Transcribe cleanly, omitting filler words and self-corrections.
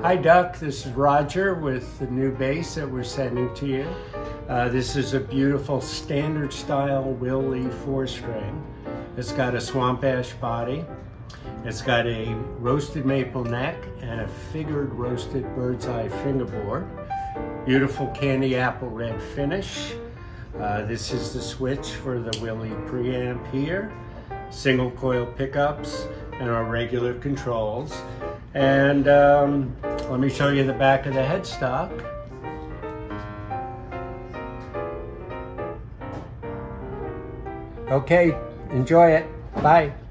Hi Duck, this is Roger with the new bass that we're sending to you. This is a beautiful standard style Will Lee 4-string. It's got a swamp ash body. It's got a roasted maple neck and a figured roasted bird's eye fingerboard. Beautiful candy apple red finish. This is the switch for the Will Lee preamp here. Single coil pickups and our regular controls. And let me show you the back of the headstock. Okay, enjoy it. Bye.